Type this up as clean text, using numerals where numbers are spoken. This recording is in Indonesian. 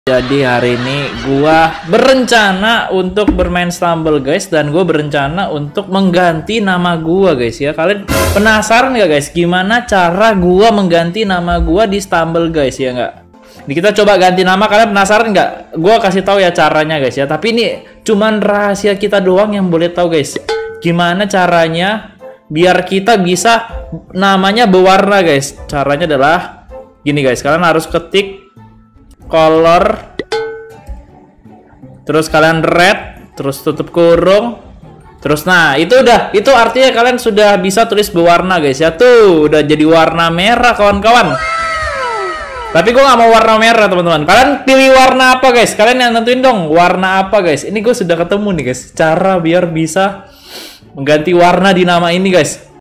Jadi hari ini gua berencana untuk bermain Stumble guys, dan gua berencana untuk mengganti nama gua guys ya. Kalian penasaran nggak guys gimana cara gua mengganti nama gua di Stumble guys ya nggak? Ini kita coba ganti nama, kalian penasaran nggak? Gua kasih tahu ya caranya guys ya. Tapi ini cuman rahasia kita doang yang boleh tahu guys. Gimana caranya biar kita bisa namanya berwarna guys? Caranya adalah gini guys, kalian harus ketik color, terus kalian red, terus tutup kurung, terus nah itu artinya kalian sudah bisa tulis berwarna guys ya. Tuh udah jadi warna merah kawan-kawan. Tapi gue nggak mau warna merah teman-teman. Kalian pilih warna apa guys? Kalian yang nentuin dong warna apa guys. Ini gue sudah ketemu nih guys cara biar bisa mengganti warna di nama ini guys.